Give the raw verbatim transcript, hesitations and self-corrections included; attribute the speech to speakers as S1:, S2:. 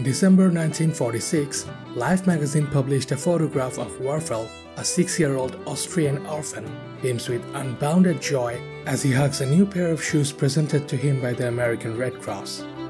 S1: In December nineteen forty-six, Life magazine published a photograph of Werfel, a six-year-old Austrian orphan, beams with unbounded joy as he hugs a new pair of shoes presented to him by the American Red Cross.